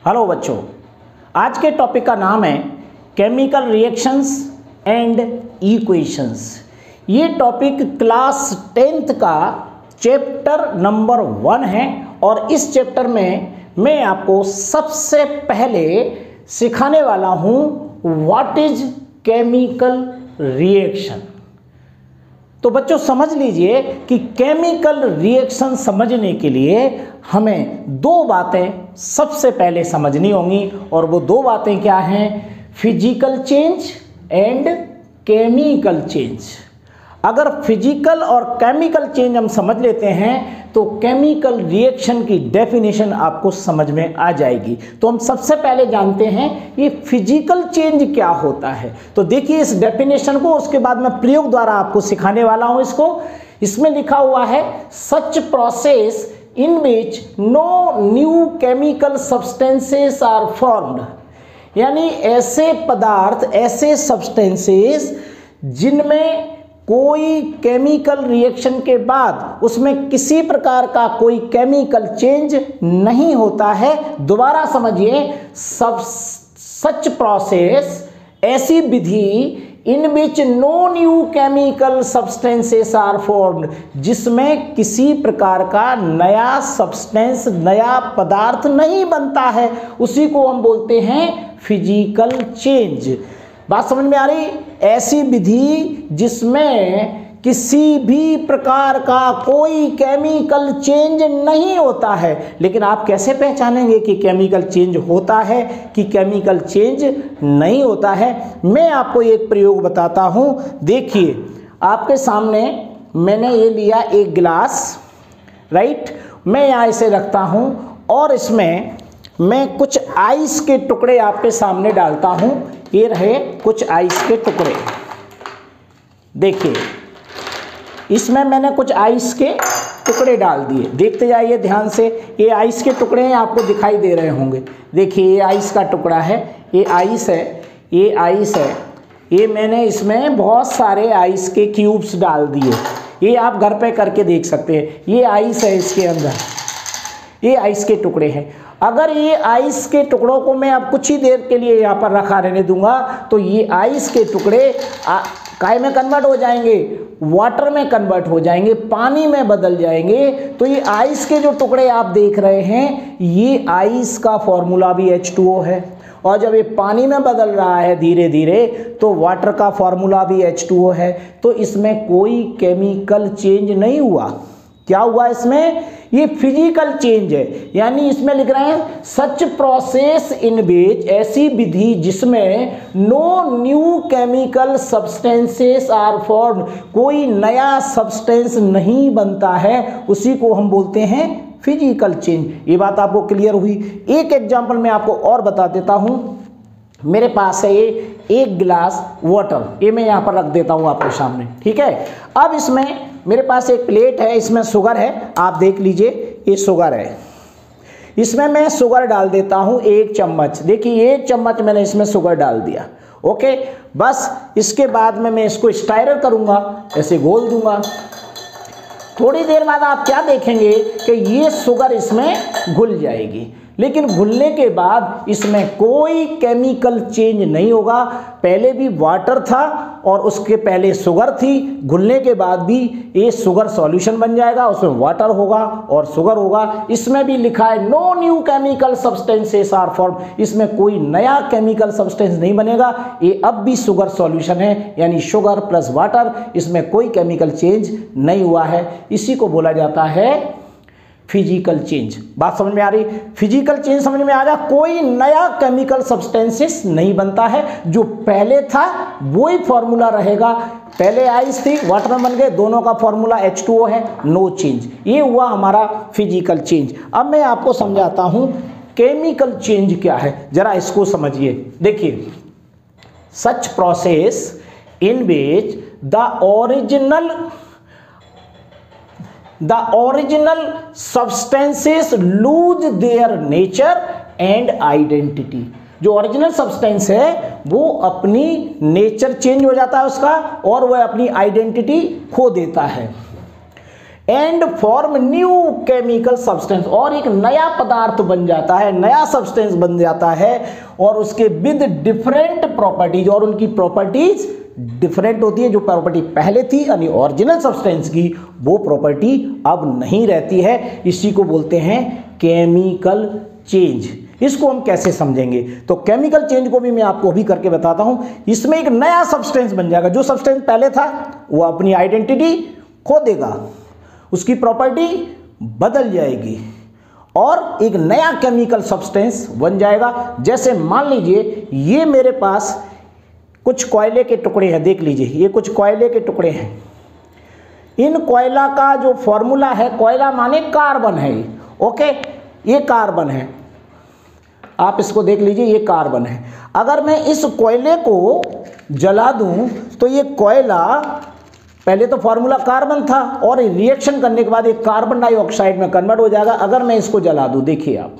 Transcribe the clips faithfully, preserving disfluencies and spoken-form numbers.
Hello बच्चों, आज के टॉपिक का नाम है केमिकल रिएक्शंस एंड इक्वेशंस। ये टॉपिक क्लास टेंथ का चैप्टर नंबर वन है और इस चैप्टर में मैं आपको सबसे पहले सिखाने वाला हूँ व्हाट इज केमिकल रिएक्शन। तो बच्चों समझ लीजिए कि केमिकल रिएक्शन समझने के लिए हमें दो बातें सबसे पहले समझनी होंगी और वो दो बातें क्या हैं? Physical change and chemical change. अगर फिजिकल और केमिकल चेंज हम समझ लेते हैं तो केमिकल रिएक्शन की डेफिनेशन आपको समझ में आ जाएगी। तो हम सबसे पहले जानते हैं ये फिजिकल चेंज क्या होता है। तो देखिए इस डेफिनेशन को, उसके बाद मैं प्रयोग द्वारा आपको सिखाने वाला हूं इसको। इसमें लिखा हुआ है such process in which no new chemical substances are formed, यानी ऐसे पदार्थ, ऐसे सब्सटेंसेस जिनमें कोई केमिकल रिएक्शन के बाद उसमें किसी प्रकार का कोई केमिकल चेंज नहीं होता है। दोबारा समझिए, सब सच प्रोसेस ऐसी विधि in which no new chemical substances are formed, जिसमें किसी प्रकार का नया सब्सटेंस, नया पदार्थ नहीं बनता है, उसी को हम बोलते हैं फिजिकल चेंज। बात समझ में आ रही? ऐसी विधि जिसमें किसी भी प्रकार का कोई केमिकल चेंज नहीं होता है। लेकिन आप कैसे पहचानेंगे कि केमिकल चेंज होता है कि केमिकल चेंज नहीं होता है? मैं आपको एक प्रयोग बताता हूं। देखिए आपके सामने मैंने ये लिया एक गिलास, राइट। मैं यहाँ इसे रखता हूं और इसमें मैं कुछ आइस के टुकड़े आपके सामने डालता हूं। ये रहे कुछ आइस के टुकड़े। देखिए इसमें मैंने कुछ आइस के टुकड़े डाल दिए। देखते जाइए ध्यान से। ये आइस के टुकड़े हैं, आपको दिखाई दे रहे होंगे। देखिए ये आइस का टुकड़ा है, ये आइस है, ये आइस है। ये मैंने इसमें बहुत सारे आइस के क्यूब्स डाल दिए। ये आप घर पे करके देख सकते हैं। ये आइस है, इसके अंदर ये आइस के टुकड़े हैं। अगर ये आइस के टुकड़ों को मैं अब कुछ ही देर के लिए यहाँ पर रखा रहने दूंगा तो ये आइस के टुकड़े काय में कन्वर्ट हो जाएंगे, वाटर में कन्वर्ट हो जाएंगे, पानी में बदल जाएंगे। तो ये आइस के जो टुकड़े आप देख रहे हैं, ये आइस का फॉर्मूला भी एच टू ओ है। और जब ये पानी में बदल रहा है धीरे धीरे तो वाटर का फॉर्मूला भी एच टू ओ है। तो इसमें कोई केमिकल चेंज नहीं हुआ। क्या हुआ इसमें? ये फिजिकल चेंज है। यानी इसमें लिख रहे हैं सच प्रोसेस इन विच, ऐसी विधि जिसमें no new chemical substances are formed, कोई नया सब्सटेंस नहीं बनता है, उसी को हम बोलते हैं फिजिकल चेंज। ये बात आपको क्लियर हुई? एक एग्जांपल मैं आपको और बता देता हूं। मेरे पास है ये एक गिलास वाटर, ये मैं यहाँ पर रख देता हूँ आपके सामने, ठीक है। अब इसमें मेरे पास एक प्लेट है, इसमें शुगर है, आप देख लीजिए ये शुगर है। इसमें मैं शुगर डाल देता हूँ एक चम्मच। देखिए एक चम्मच मैंने इसमें शुगर डाल दिया, ओके। बस इसके बाद में मैं इसको स्टाइरर करूँगा, ऐसे घोल दूंगा। थोड़ी देर बाद आप क्या देखेंगे कि ये शुगर इसमें घुल जाएगी। लेकिन घुलने के बाद इसमें कोई केमिकल चेंज नहीं होगा। पहले भी वाटर था और उसके पहले शुगर थी। घुलने के बाद भी ये शुगर सॉल्यूशन बन जाएगा, उसमें वाटर होगा और शुगर होगा। इसमें भी लिखा है no new chemical substances are form, इसमें कोई नया केमिकल सब्सटेंस नहीं बनेगा। ये अब भी शुगर सॉल्यूशन है, यानी शुगर प्लस वाटर, इसमें कोई केमिकल चेंज नहीं हुआ है। इसी को बोला जाता है फिजिकल चेंज। बात समझ में आ रही? फिजिकल चेंज समझ में आ गया। कोई नया केमिकल सब्सटेंसेस नहीं बनता है, जो पहले था वही फॉर्मूला रहेगा। पहले आइस थी, वाटर में बन गए, दोनों का फॉर्मूला एच टू ओ है, नो चेंज। ये हुआ हमारा फिजिकल चेंज। अब मैं आपको समझाता हूं केमिकल चेंज क्या है, जरा इसको समझिए। देखिए such process in which the original The original substances lose their nature and identity। जो ओरिजिनल सब्सटेंस है वो अपनी नेचर चेंज हो जाता है उसका और वह अपनी आइडेंटिटी खो देता है। And form new chemical substance, और एक नया पदार्थ बन जाता है, नया सब्सटेंस बन जाता है, और उसके विद डिफरेंट प्रॉपर्टीज, और उनकी प्रॉपर्टीज डिफरेंट होती है। जो प्रॉपर्टी पहले थी यानी ओरिजिनल सब्सटेंस की, वो प्रॉपर्टी अब नहीं रहती है। इसी को बोलते हैं केमिकल चेंज। इसको हम कैसे समझेंगे? तो केमिकल चेंज को भी मैं आपको अभी करके बताता हूं। इसमें एक नया सब्सटेंस बन जाएगा, जो सब्सटेंस पहले था वो अपनी आइडेंटिटी खो देगा, उसकी प्रॉपर्टी बदल जाएगी और एक नया केमिकल सब्सटेंस बन जाएगा। जैसे मान लीजिए ये मेरे पास कुछ कोयले के टुकड़े हैं, देख लीजिए ये कुछ कोयले के टुकड़े हैं। इन कोयला का जो फॉर्मूला है, कोयला माने कार्बन है, ओके, ये कार्बन है, आप इसको देख लीजिए, ये कार्बन है। अगर मैं इस कोयले को जला दूं तो ये कोयला, पहले तो फॉर्मूला कार्बन था और रिएक्शन करने के बाद एक कार्बन डाइऑक्साइड में कन्वर्ट हो जाएगा। अगर मैं इसको जला दूं, देखिए आप,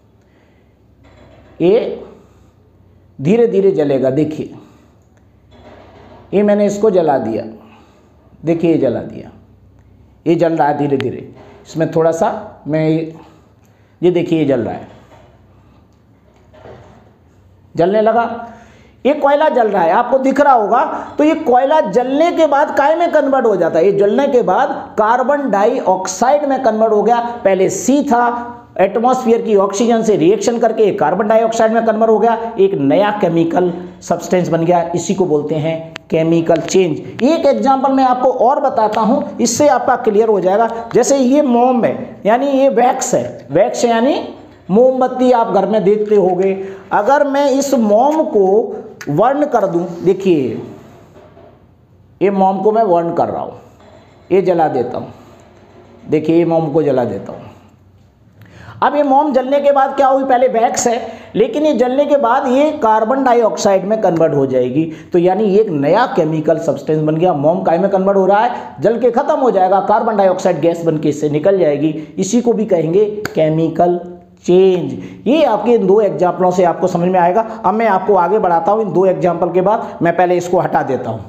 ये धीरे धीरे जलेगा। देखिए ये मैंने इसको जला दिया, देखिए ये जला दिया, ये जल रहा है धीरे धीरे। इसमें थोड़ा सा मैं, ये देखिए ये जल रहा है, जलने लगा, ये कोयला जल रहा है, आपको दिख रहा होगा। तो ये कोयला जलने के बाद काय में कन्वर्ट हो जाता है? ये जलने के बाद कार्बन डाइऑक्साइड में कन्वर्ट हो गया। पहले सी था, एटमॉस्फेयर की ऑक्सीजन से रिएक्शन करके कार्बन डाइऑक्साइड में कन्वर्ट हो गया, एक नया केमिकल सब्सटेंस बन गया। इसी को बोलते हैं केमिकल चेंज। एक एग्जांपल मैं आपको और बताता हूं, इससे आपका क्लियर हो जाएगा। जैसे ये मोम है, यानी ये वैक्स है, वैक्स यानी मोमबत्ती आप घर में देखते होंगे। अगर मैं इस मोम को वर्न कर दूं, देखिए ये मोम को मैं वर्न कर रहा हूं, ये जला देता हूं, देखिए ये मोम को जला देता हूं। अब ये मोम जलने के बाद क्या होगी? पहले वैक्स है, लेकिन ये जलने के बाद ये कार्बन डाइऑक्साइड में कन्वर्ट हो जाएगी। तो यानी ये एक नया केमिकल सब्सटेंस बन गया। मोम काय में कन्वर्ट हो रहा है? जल के खत्म हो जाएगा, कार्बन डाइऑक्साइड गैस बन के इससे निकल जाएगी। इसी को भी कहेंगे केमिकल चेंज। ये आपके इन दो एग्जाम्पलों से आपको समझ में आएगा। अब मैं आपको आगे बढ़ाता हूं इन दो एग्जाम्पल के बाद। मैं पहले इसको हटा देता हूं।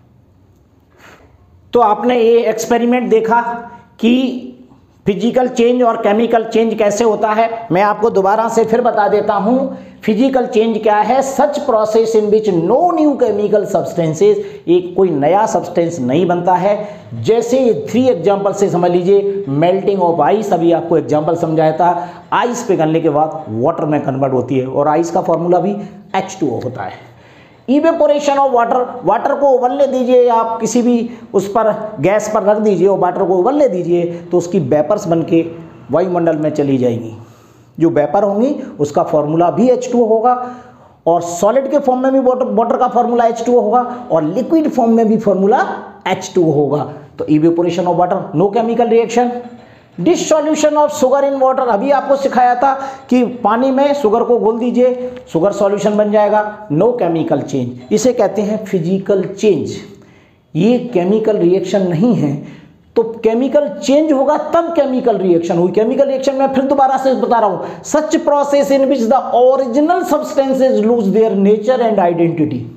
तो आपने ये एक्सपेरिमेंट देखा कि फिजिकल चेंज और केमिकल चेंज कैसे होता है। मैं आपको दोबारा से फिर बता देता हूं, फिजिकल चेंज क्या है? Such process in which no new chemical substances, एक कोई नया सब्सटेंस नहीं बनता है। जैसे थ्री एग्जांपल से समझ लीजिए, मेल्टिंग ऑफ आइस, अभी आपको एग्जांपल समझाया था, आइस पिघलने के बाद वाटर में कन्वर्ट होती है और आइस का फॉर्मूला भी एच टू ओ होता है। इवेपोरेशन ऑफ वाटर, वाटर को उबलने दीजिए, आप किसी भी उस पर गैस पर रख दीजिए और वाटर को उबलने दीजिए, तो उसकी वेपर्स बन के वायुमंडल में चली जाएंगी। जो वेपर होंगी उसका फॉर्मूला भी एच टू ओ होगा, और सॉलिड के फॉर्म में भी वाटर वाटर का फॉर्मूला एच टू ओ होगा, और लिक्विड फॉर्म में भी फॉर्मूला एच टू ओ होगा। तो evaporation of water, no chemical reaction. Dissolution of sugar in water, अभी आपको सिखाया था कि पानी में शुगर को घोल दीजिए, शुगर सॉल्यूशन बन जाएगा, नो केमिकल चेंज। इसे कहते हैं फिजिकल चेंज। ये केमिकल रिएक्शन नहीं है। तो केमिकल चेंज होगा तब केमिकल रिएक्शन हुई। केमिकल रिएक्शन में फिर दोबारा से बता रहा हूं, such process in which the original substances lose their nature and identity,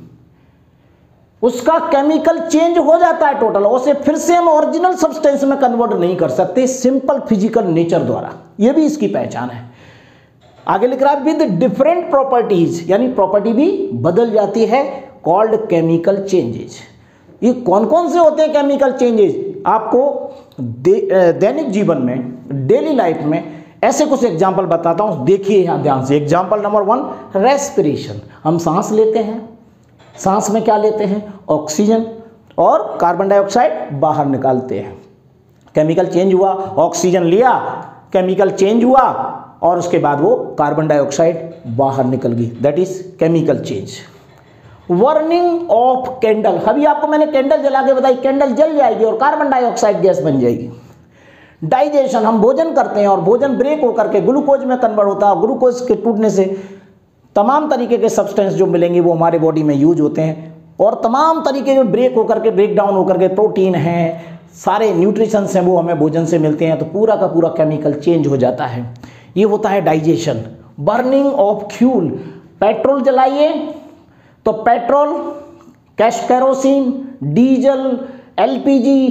उसका केमिकल चेंज हो जाता है टोटल, उसे फिर से हम ओरिजिनल सब्सटेंस में कन्वर्ट नहीं कर सकते सिंपल फिजिकल नेचर द्वारा। यह भी इसकी पहचान है। आगे लिख रहा है विद डिफरेंट प्रॉपर्टीज, यानी प्रॉपर्टी भी बदल जाती है, कॉल्ड केमिकल चेंजेज। ये कौन कौन से होते हैं केमिकल चेंजेज? आपको दे, दैनिक जीवन में, डेली लाइफ में ऐसे कुछ एग्जाम्पल बताता हूं, देखिए यहां ध्यान से। Example number one, respiration. हम सांस लेते हैं, सांस में क्या लेते हैं? ऑक्सीजन, और कार्बन डाइऑक्साइड बाहर निकालते हैं। केमिकल चेंज हुआ, ऑक्सीजन लिया, केमिकल चेंज हुआ, और उसके बाद वो कार्बन डाइऑक्साइड बाहर निकल गई, that is chemical change. Burning of candle, अभी आपको मैंने कैंडल जला के बताई, कैंडल जल जाएगी और कार्बन डाइऑक्साइड गैस बन जाएगी। डाइजेशन, हम भोजन करते हैं और भोजन ब्रेक होकर के ग्लूकोज में कन्वर्ट होता है, ग्लूकोज के टूटने से तमाम तरीके के सब्सटेंस जो मिलेंगे वो हमारे बॉडी में यूज होते हैं, और तमाम तरीके के ब्रेक होकर के, ब्रेक डाउन होकर के, प्रोटीन हैं, सारे न्यूट्रिशंस हैं, वो हमें भोजन से मिलते हैं। तो पूरा का पूरा केमिकल चेंज हो जाता है। ये होता है digestion. Burning of fuel, petrol जलाइए तो पेट्रोल, कैश, कैरोसिन, डीजल, एलपीजी,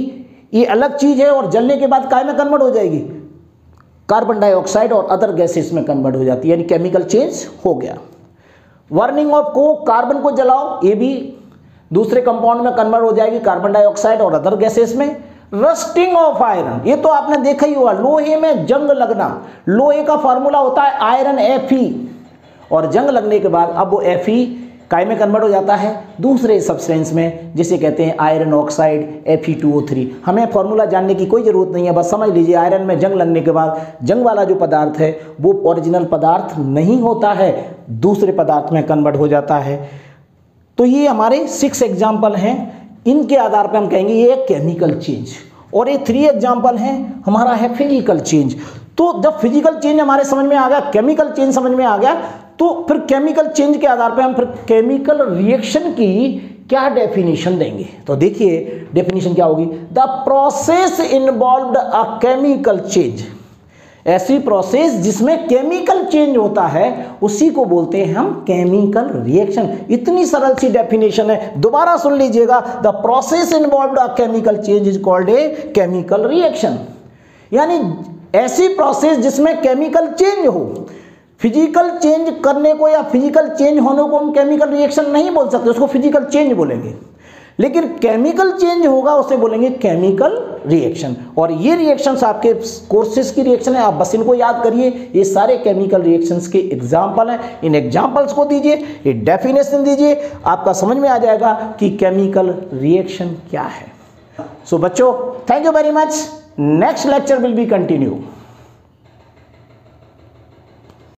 ये अलग चीज है और जलने के बाद काय में कन्वर्ट हो जाएगी, कार्बन डाइऑक्साइड और अदर गैसेस में कन्वर्ट हो जाती है, यानी केमिकल चेंज हो गया। बर्निंग ऑफ कोक, कार्बन को जलाओ, ये भी दूसरे कंपाउंड में कन्वर्ट हो जाएगी, कार्बन डाइऑक्साइड और अदर गैसेस में। रस्टिंग ऑफ आयरन, ये तो आपने देखा ही होगा, लोहे में जंग लगना। लोहे का फार्मूला होता है आयरन एफ ई, और जंग लगने के बाद अब वो एफ ई काय में कन्वर्ट हो जाता है दूसरे सब्सटेंस में, जिसे कहते हैं iron oxide F E two O three. हमें फॉर्मूला जानने की कोई ज़रूरत नहीं है, बस समझ लीजिए आयरन में जंग लगने के बाद जंग वाला जो पदार्थ है वो ओरिजिनल पदार्थ नहीं होता है, दूसरे पदार्थ में कन्वर्ट हो जाता है। तो ये हमारे सिक्स एग्जाम्पल हैं, इनके आधार पर हम कहेंगे ये केमिकल चेंज। और ये थ्री एग्जाम्पल हैं हमारा है फिजिकल चेंज। तो जब फिजिकल चेंज हमारे समझ में आ गया, केमिकल चेंज समझ में आ गया, तो फिर केमिकल चेंज के आधार पर हम फिर केमिकल रिएक्शन की क्या डेफिनेशन देंगे। तो देखिए डेफिनेशन क्या होगी, the process involved a chemical change, ऐसी प्रोसेस जिसमें केमिकल चेंज होता है उसी को बोलते हैं हम केमिकल रिएक्शन। इतनी सरल सी डेफिनेशन है, दोबारा सुन लीजिएगा, the process involved a chemical change is called a chemical reaction. यानी ऐसी प्रोसेस जिसमें केमिकल चेंज हो। फिजिकल चेंज करने को या फिजिकल चेंज होने को हम केमिकल रिएक्शन नहीं बोल सकते, उसको फिजिकल चेंज बोलेंगे। लेकिन केमिकल चेंज होगा उसे बोलेंगे केमिकल रिएक्शन। और ये रिएक्शंस आपके कोर्सेज की रिएक्शन है, आप बस इनको याद करिए, ये सारे केमिकल रिएक्शंस के एग्जाम्पल हैं। इन एग्जाम्पल्स को दीजिए, ये डेफिनेशन दीजिए, आपका समझ में आ जाएगा कि केमिकल रिएक्शन क्या है। सो बच्चों, thank you very much. Next lecture will be continue.